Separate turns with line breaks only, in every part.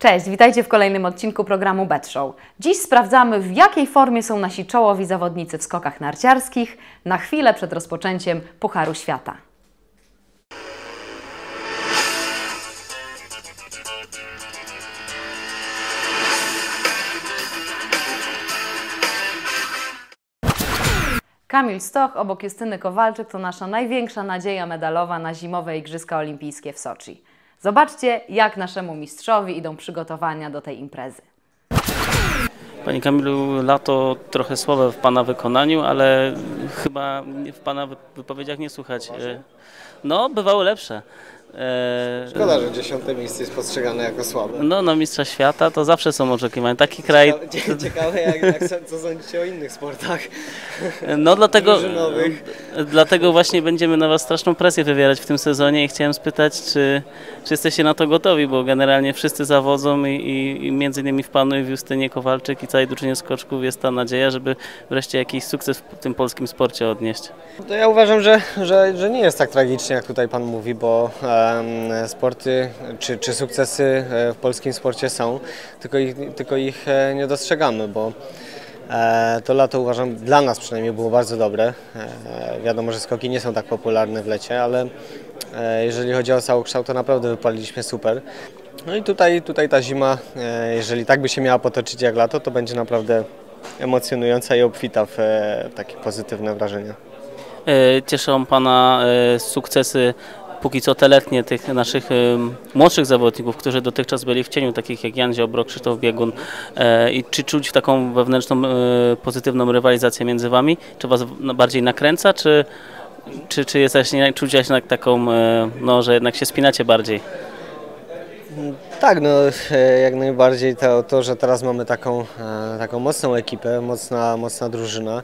Cześć, witajcie w kolejnym odcinku programu Bet Show. Dziś sprawdzamy, w jakiej formie są nasi czołowi zawodnicy w skokach narciarskich na chwilę przed rozpoczęciem Pucharu Świata. Kamil Stoch obok Justyny Kowalczyk to nasza największa nadzieja medalowa na zimowe Igrzyska Olimpijskie w Soczi. Zobaczcie, jak naszemu mistrzowi idą przygotowania do tej imprezy.
Panie Kamilu, lato trochę słabe w Pana wykonaniu, ale chyba w Pana wypowiedziach nie słuchać. No, bywały lepsze.
Szkoda, że 10. miejsce jest postrzegane jako słabe.
No, na mistrza świata to zawsze są oczekiwania. Taki kraj...
Ciekawe, co sądzicie o innych sportach.
No, dlatego właśnie będziemy na Was straszną presję wywierać w tym sezonie i chciałem spytać, czy jesteście na to gotowi, bo generalnie wszyscy zawodzą i między innymi w Panu i w Justynie Kowalczyk i całej drużynie skoczków jest ta nadzieja, żeby wreszcie jakiś sukces w tym polskim sporcie odnieść.
To ja uważam, że nie jest tak tragicznie, jak tutaj Pan mówi, bo sporty czy sukcesy w polskim sporcie są, tylko ich nie dostrzegamy, bo to lato uważam dla nas przynajmniej było bardzo dobre. Wiadomo, że skoki nie są tak popularne w lecie, ale jeżeli chodzi o całokształt, to naprawdę wypaliliśmy super. No i tutaj ta zima, jeżeli tak by się miała potoczyć jak lato, to będzie naprawdę emocjonująca i obfita w takie pozytywne wrażenia.
Cieszą Pana sukcesy póki co te letnie tych naszych młodszych zawodników, którzy dotychczas byli w cieniu, takich jak Jan Ziobro, Krzysztof Biegun. I czy czuć taką wewnętrzną, pozytywną rywalizację między Wami? Czy Was bardziej nakręca, czy jest czuć jednak taką, no, że jednak się spinacie bardziej?
Tak, no jak najbardziej to, że teraz mamy taką mocną ekipę, mocna drużyna,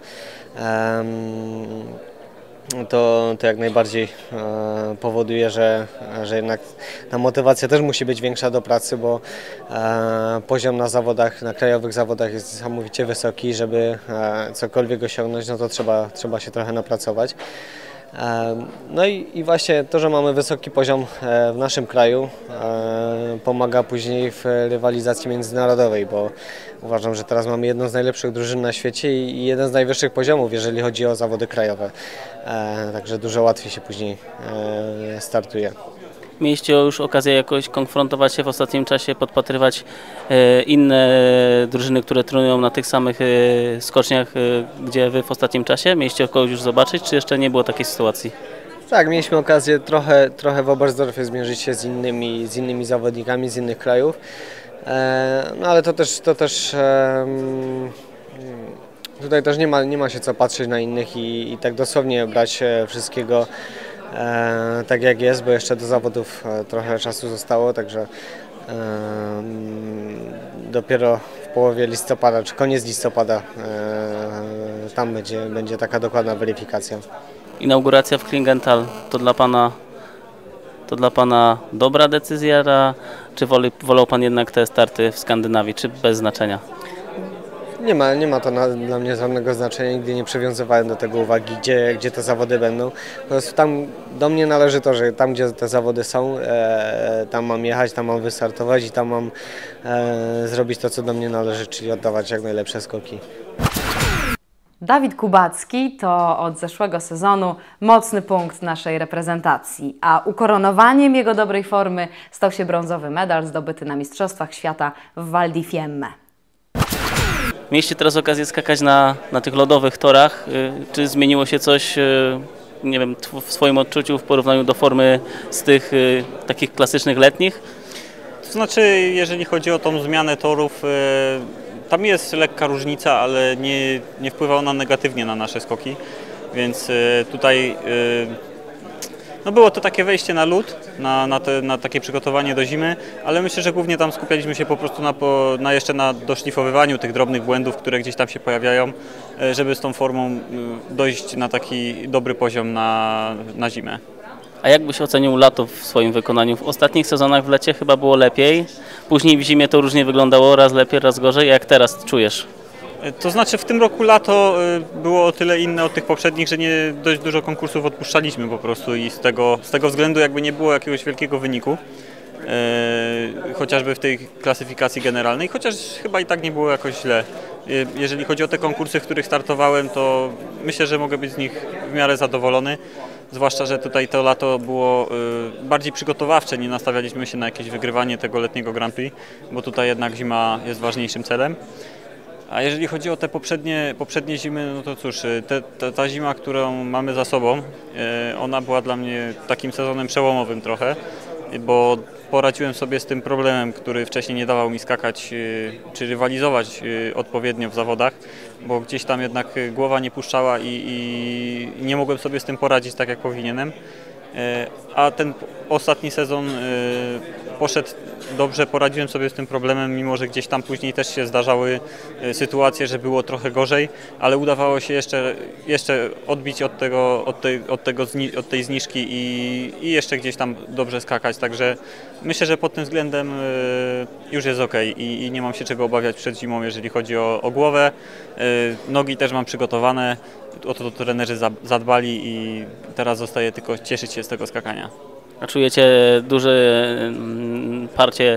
to jak najbardziej powoduje, że jednak ta motywacja też musi być większa do pracy, bo poziom na zawodach, na krajowych zawodach jest niesamowicie wysoki. Żeby cokolwiek osiągnąć, no to trzeba się trochę napracować. No i właśnie to, że mamy wysoki poziom w naszym kraju, pomaga później w rywalizacji międzynarodowej, bo uważam, że teraz mamy jedną z najlepszych drużyn na świecie i jeden z najwyższych poziomów, jeżeli chodzi o zawody krajowe. Także dużo łatwiej się później startuje.
Mieliście już okazję jakoś konfrontować się w ostatnim czasie, podpatrywać inne drużyny, które trenują na tych samych skoczniach, gdzie Wy w ostatnim czasie? Mieliście kogoś już zobaczyć, czy jeszcze nie było takiej sytuacji? Tak,
mieliśmy okazję trochę w Oberstdorfie zmierzyć się z innymi zawodnikami z innych krajów, no ale to też tutaj też nie ma się co patrzeć na innych i tak dosłownie brać wszystkiego tak jak jest, bo jeszcze do zawodów trochę czasu zostało, także dopiero w połowie listopada, czy koniec listopada tam będzie taka dokładna weryfikacja.
Inauguracja w Klingenthal to dla Pana dobra decyzja, czy wolał Pan jednak te starty w Skandynawii, czy bez znaczenia?
Nie ma to dla mnie żadnego znaczenia, nigdy nie przywiązywałem do tego uwagi, gdzie te zawody będą. Po prostu tam do mnie należy to, że tam, gdzie te zawody są, tam mam jechać, tam mam wystartować i tam mam zrobić to, co do mnie należy, czyli oddawać jak najlepsze skoki.
Dawid Kubacki to od zeszłego sezonu mocny punkt naszej reprezentacji, a ukoronowaniem jego dobrej formy stał się brązowy medal zdobyty na Mistrzostwach Świata w Val di Fiemme.
Mieliście teraz okazję skakać na tych lodowych torach. Czy zmieniło się coś, nie wiem, w swoim odczuciu w porównaniu do formy z tych takich klasycznych letnich?
To znaczy, jeżeli chodzi o tą zmianę torów, tam jest lekka różnica, ale nie wpływa ona negatywnie na nasze skoki, więc tutaj no było to takie wejście na lód, na takie przygotowanie do zimy, ale myślę, że głównie tam skupialiśmy się po prostu jeszcze na doszlifowywaniu tych drobnych błędów, które gdzieś tam się pojawiają, żeby z tą formą dojść na taki dobry poziom na zimę.
A jak byś ocenił lato w swoim wykonaniu? W ostatnich sezonach w lecie chyba było lepiej, później w zimie to różnie wyglądało, raz lepiej, raz gorzej. Jak teraz czujesz?
To znaczy w tym roku lato było o tyle inne od tych poprzednich, że dość dużo konkursów odpuszczaliśmy po prostu i z tego względu jakby nie było jakiegoś wielkiego wyniku. chociażby w tej klasyfikacji generalnej, chociaż chyba i tak nie było jakoś źle. Jeżeli chodzi o te konkursy, w których startowałem, to myślę, że mogę być z nich w miarę zadowolony. Zwłaszcza, że tutaj to lato było bardziej przygotowawcze, nie nastawialiśmy się na jakieś wygrywanie tego letniego Grand Prix, bo tutaj jednak zima jest ważniejszym celem. A jeżeli chodzi o te poprzednie zimy, no to cóż, ta zima, którą mamy za sobą, ona była dla mnie takim sezonem przełomowym trochę, bo poradziłem sobie z tym problemem, który wcześniej nie dawał mi skakać czy rywalizować odpowiednio w zawodach, bo gdzieś tam jednak głowa nie puszczała i nie mogłem sobie z tym poradzić tak jak powinienem. A ten ostatni sezon poszedł dobrze, poradziłem sobie z tym problemem, mimo że gdzieś tam później też się zdarzały sytuacje, że było trochę gorzej, ale udawało się jeszcze odbić od tej zniżki i jeszcze gdzieś tam dobrze skakać, także myślę, że pod tym względem już jest ok i nie mam się czego obawiać przed zimą, jeżeli chodzi o głowę. Nogi też mam przygotowane, o to trenerzy zadbali i teraz zostaje tylko cieszyć się z tego skakania.
A czujecie duże parcie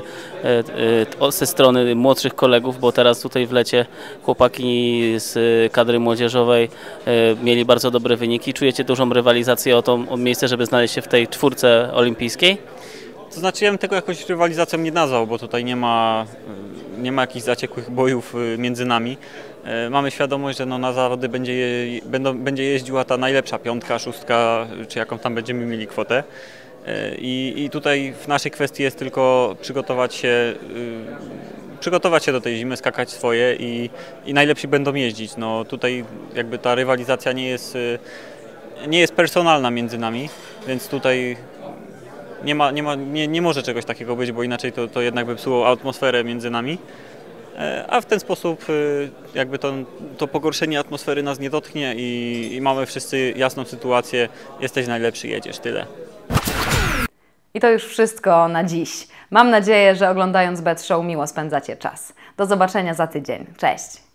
ze strony młodszych kolegów, bo teraz tutaj w lecie chłopaki z kadry młodzieżowej mieli bardzo dobre wyniki. Czujecie dużą rywalizację o miejsce, żeby znaleźć się w tej czwórce olimpijskiej?
To znaczy ja bym tego jakoś rywalizacją nie nazwał, bo tutaj nie ma jakichś zaciekłych bojów między nami. Mamy świadomość, że na zawody będzie jeździła ta najlepsza piątka, szóstka, czy jaką tam będziemy mieli kwotę. I tutaj w naszej kwestii jest tylko przygotować się do tej zimy, skakać swoje i najlepsi będą jeździć. No tutaj jakby ta rywalizacja nie jest personalna między nami, więc tutaj nie może czegoś takiego być, bo inaczej to jednak by psuło atmosferę między nami. A w ten sposób jakby to pogorszenie atmosfery nas nie dotknie i mamy wszyscy jasną sytuację, jesteś najlepszy, jedziesz, tyle.
I to już wszystko na dziś. Mam nadzieję, że oglądając Bet Show miło spędzacie czas. Do zobaczenia za tydzień. Cześć!